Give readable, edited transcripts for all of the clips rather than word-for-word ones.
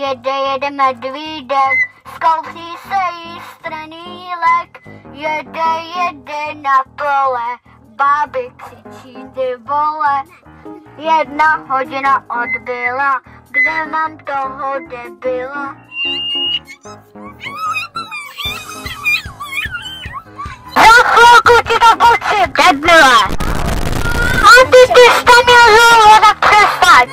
jede medvídek, zkousí se jí strnýlek, jede na pole, báby křičí ty vole. 1 hodina odbyla, kde mám toho debila? Za chvilku ti to pocit, debile! A ty jsi tam měl tak přestaň!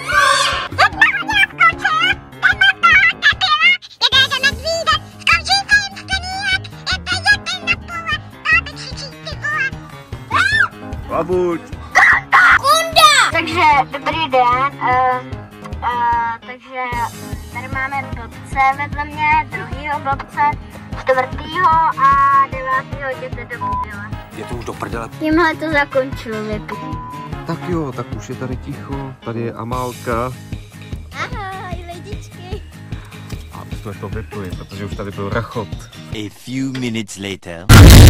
Babuť! Takže dobrý den, takže tady máme blbce vedle mě, druhýho blbce, 4. a 9. jděte do prdele. Je to už do prdele. Tímhle to zakončilo, vypít. Tak jo, tak už je tady ticho, tady je Amálka. Ahoj lidičky. A už jsme to vypli, protože už tady byl rachot. A few minutes later.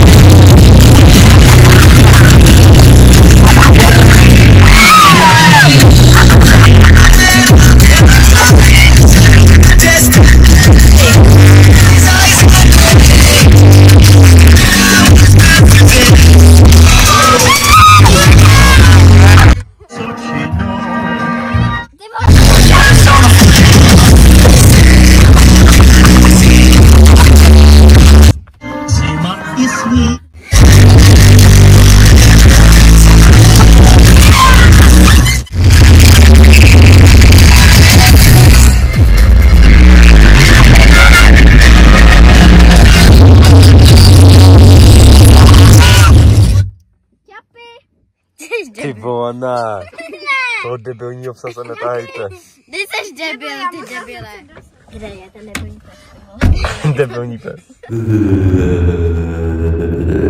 Ty vole, toho debilního psa se netahejte. Ty jsi debil, ty debile. Kde je ten debilní pes? Debilní pes.